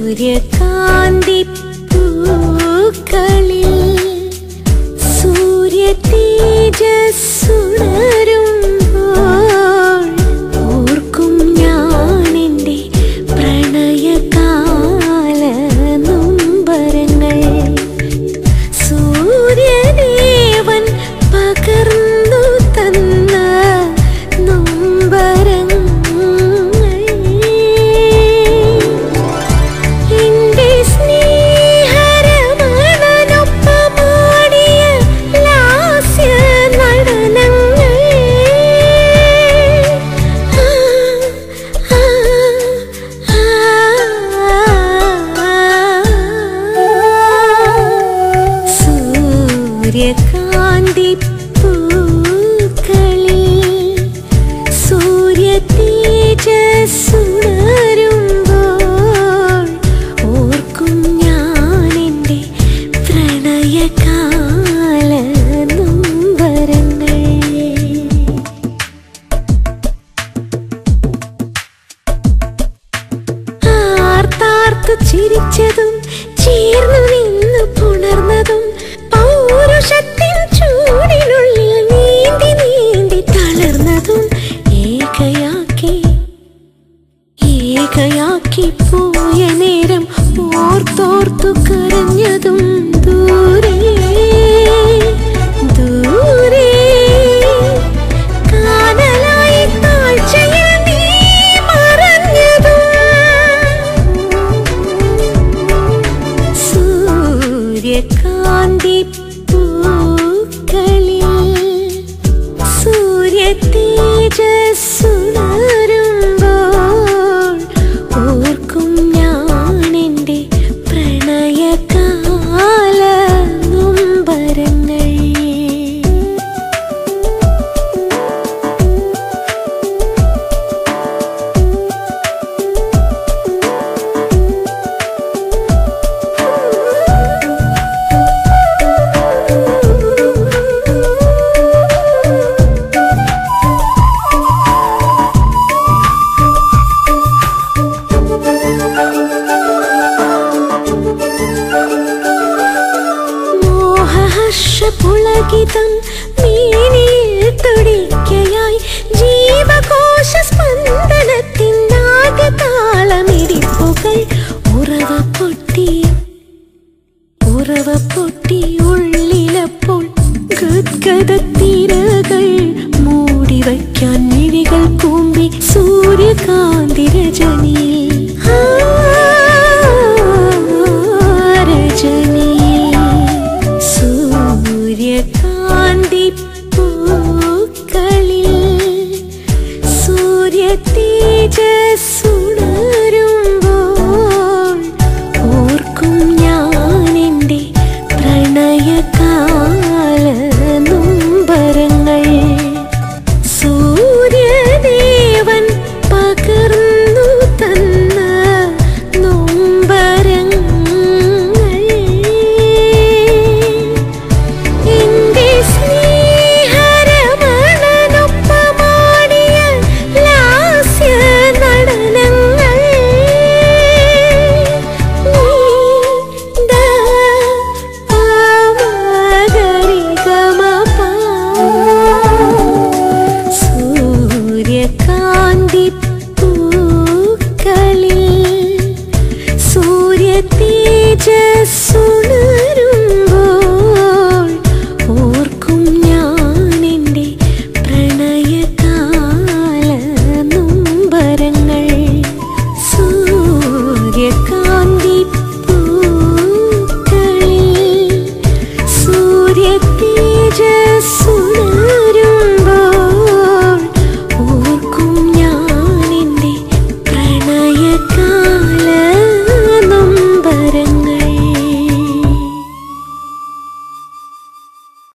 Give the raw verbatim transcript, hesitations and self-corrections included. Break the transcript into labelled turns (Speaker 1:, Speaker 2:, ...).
Speaker 1: സൂര്യകാന്തി പൂക്കളിൽ സൂര്യ തേജസ്സുണരുമ്പോൾ ഓർക്കും ഞാൻ എൻ്റെ പ്രണയകാല നൊമ്പരങ്ങൾ. സൂര്യദേവൻ പകർന്നു തന്ന നൊമ്പരങ്ങൾ എൻ്റെ സ്നേഹരമണനൊപ്പമാടിയ ലാസ്യ നടനങ്ങൾ. സൂര്യകാന്തി പൂക്കളിൽ സൂര്യ തേജസ്സുണരുമ്പോൾ ഓർക്കും ഞാൻ എൻ്റെ പ്രണയകാല നൊമ്പരങ്ങൾ. ആർത്താർത്തു ചിരിച്ചതും ചേർന്നു നിന്ന് പുണർന്നതും പൗരുഷത്തിൻ ചൂടിനുള്ളിൽ നീന്തി നീന്തി തളർന്നതും ഏകയാക്കി ഏകയാക്കി പോയ നേരം ഓർത്തോർത്തു കരഞ്ഞതും ദൂരെ ദൂരെ കാനലായി താഴ്ചയിൽ നീ മറഞ്ഞതും. സൂര്യകാന്തി പൂക്കളിൽ സൂര്യ തേജസ്സുണരുമ്പോൾ ഓർക്കും ഞാൻ എൻ്റെ പ്രണയകാല നൊമ്പരങ്ങൾ. മോഹഹർഷപുളകിതം മേനിയിൽ തുടിക്കയായി ജീവകോശ സ്പന്ദനത്തിൻ നാഗതാളമിടിപ്പുകൾ ഉറവ പൊട്ടി ഉറവ പൊട്ടി ഉള്ളിലപ്പോൾ ഗദ്ഗദത്തിരകൾ മൂടിവയ്ക്കാൻ മിഴികൾ കൂമ്പി സൂര്യകാന്തി രജനിയിൽ രജനിയിൽ സൂര്യകാന്തി പൂക്കളിൽ സൂര്യ തേജസ്സുണരുമ്പോൾ ഓർക്കും ഞാൻ എൻ്റെ പ്രണയകാല നൊമ്പരങ്ങൾ. സൂര്യദേവൻ പകർന്നു തന്ന നൊമ്പരങ്ങൾ എൻ്റെ സ്നേഹരമണനൊപ്പമാടിയ ലാസ്യ നടനങ്ങൾ. നീ ദ പാമഗരിഗമപ. സൂര്യകാന്തി പൂക്കളിൽ സൂര്യ തേജസ്സു